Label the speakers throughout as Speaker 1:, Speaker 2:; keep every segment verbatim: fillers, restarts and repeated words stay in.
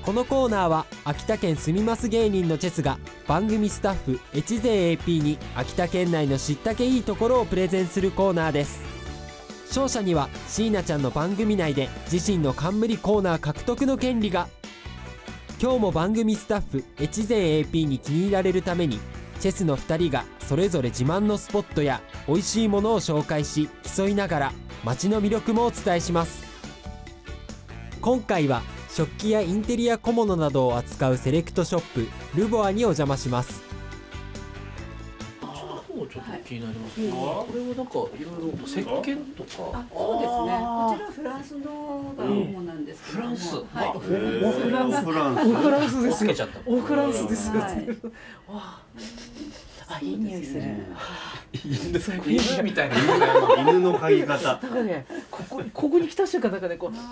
Speaker 1: このコーナーは秋田県住みます芸人のチェスが番組スタッフ越勢 エーピー に秋田県内の知ったけいいところをプレゼンするコーナーです。勝者には椎名ちゃんの番組内で自身の冠コーナー獲得の権利が。今日も番組スタッフ越勢 エーピー に気に入られるためにチェスのふたりがそれぞれ自慢のスポットや美味しいものを紹介し競いながら街の魅力もお伝えします。今回は食器やインテリア小物などを扱うセレクトショップルボアにお邪魔します。
Speaker 2: ちょっと気になりますね。これはなんかいろいろ石鹸とか。
Speaker 3: あ、そうですね。こちらフランスのが主なんですけども。
Speaker 2: フランス。
Speaker 3: はい。
Speaker 4: フランス。フランス。
Speaker 2: フランスですよ。
Speaker 5: オフランスですよ。
Speaker 3: はい。
Speaker 5: あ、いい匂いする。
Speaker 2: 犬みたいな
Speaker 4: 犬の嗅ぎ方。
Speaker 5: なんかね、ここここに来た瞬間なんかねこう。
Speaker 3: はい。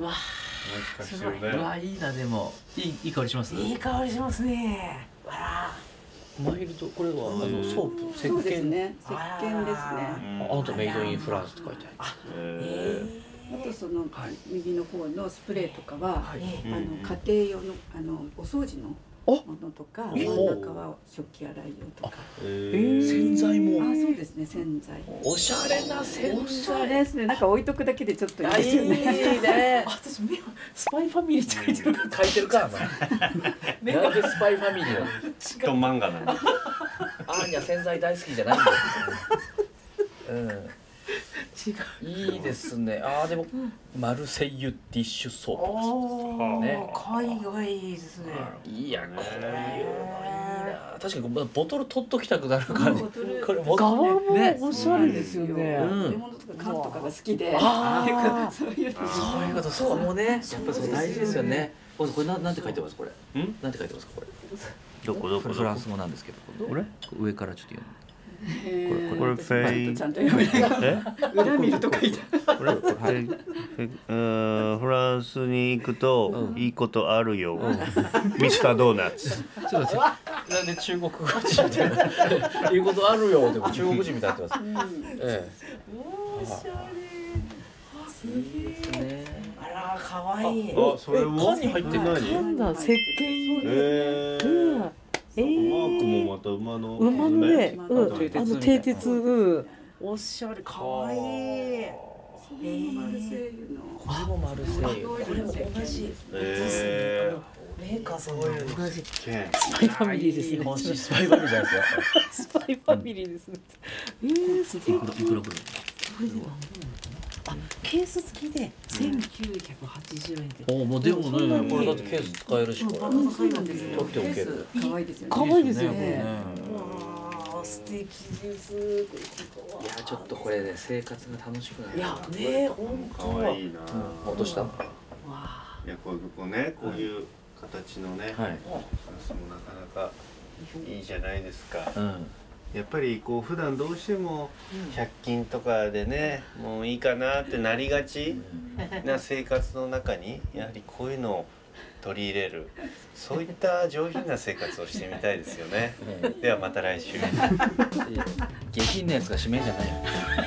Speaker 5: わあ、すごい。
Speaker 2: うわ、いいなでもいいいい香りします。
Speaker 5: いい香りしますね。わあ。
Speaker 2: マイルド、これはあのソープ、石
Speaker 3: そうです
Speaker 2: 鹸。
Speaker 3: ね。石鹸ですね。
Speaker 2: あとメイドインフランスと書いてある。
Speaker 3: あとその右の方のスプレーとかはあの家庭用のあのお掃除のものとか、真ん中は食器洗い用とか。
Speaker 2: 洗剤も。
Speaker 3: あ、そうですね。洗剤。
Speaker 2: おしゃれな洗
Speaker 3: おしゃ
Speaker 2: 剤。
Speaker 3: れですね。なんか置いとくだけでちょっといい
Speaker 2: あ、いい
Speaker 3: ですよね。
Speaker 2: ね。
Speaker 5: 私目はスパイファミリーって書いてるから。
Speaker 2: 書いてるか、お前。なんでスパイファミリーは。
Speaker 4: と漫画なんだ。
Speaker 2: アーニャ洗剤大好きじゃないんだよ。うん。
Speaker 5: 違う。
Speaker 2: いいですね。ああ、でもマルセイユディッシュソープですね。
Speaker 5: 海外いいですね。
Speaker 2: いや、こういうのいいな。確かにボトル取っときたくなる感じ。これも
Speaker 5: 側も
Speaker 2: ね。
Speaker 5: おしゃれですよね。
Speaker 2: うん
Speaker 3: 食べ物とか缶とかが好きで。
Speaker 5: ああ、
Speaker 3: そういうの。
Speaker 2: そういうこと、そこもね、やっぱそう大事ですよね。これなんなんて書いてますこれ？ん？なんて書いてますかこれ？
Speaker 4: どこどこ。
Speaker 2: フランス語なんですけど。
Speaker 4: これ？
Speaker 2: 上からちょっと読む。
Speaker 4: これこれフェイ。
Speaker 3: ちゃんと読めない。
Speaker 4: え？
Speaker 3: 裏見ると書いてある。
Speaker 4: これフェイ。うん、フランスに行くといいことあるよ。ミスタードーナツ。
Speaker 2: ちょっと待って。なんで中国語人みたいな。いうことあるよ。でも中国人みたいになってます。ええ。
Speaker 5: おしゃれ。
Speaker 2: いいですね。
Speaker 5: あら、可愛い。
Speaker 4: あ、それも。
Speaker 2: 缶に入ってる。
Speaker 5: なんだ、石鹸入り。
Speaker 4: え
Speaker 5: うん。え
Speaker 4: マーク
Speaker 5: え。
Speaker 4: もまた馬の。
Speaker 5: 馬のね、
Speaker 3: 馬
Speaker 5: うん、あ
Speaker 3: の
Speaker 2: 蹄鉄
Speaker 5: の蹄鉄、うん、おしゃれ、可愛い。え
Speaker 3: マルセイユの。
Speaker 2: これもマルセイユ。
Speaker 5: これも同じ。
Speaker 4: え
Speaker 5: メーカーさんも同じ。ス
Speaker 4: え。
Speaker 5: パイファミリーですね。
Speaker 2: 欲しいスパイファミリーじゃないですか。
Speaker 5: スパイファミリーですね。ええ、素敵。
Speaker 2: いくらいくらぐらい。
Speaker 5: これで何本あ、ケース付きで千九百八十円で。
Speaker 2: おお、もうでもね、これだってケース使えるし、これ。
Speaker 3: そうなんですよ。
Speaker 2: 取っておける。
Speaker 3: 可愛いですよね。
Speaker 5: 可愛いですよ
Speaker 2: ね
Speaker 5: ね。わあ、素敵です。
Speaker 2: いや、ちょっとこれね、生活が楽しくなる。
Speaker 5: いや、ね、本当。
Speaker 4: 可愛いな。
Speaker 2: 落とした。
Speaker 5: わあ。
Speaker 4: いや、こういうこうね、こういう形のね。
Speaker 2: はい。
Speaker 4: フランスもなかなかいいじゃないですか。
Speaker 2: うん。
Speaker 4: やっぱりこう普段どうしてもひゃく均とかでね、もういいかなってなりがちな生活の中にやはりこういうのを取り入れる、そういった上品な生活をしてみたいですよね。ではまた来週。
Speaker 2: 下品なやつが締めんじゃないよ。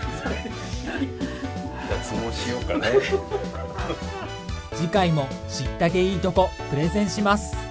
Speaker 4: 脱毛しようかね。
Speaker 1: 次回も知ったけいいとこプレゼンします。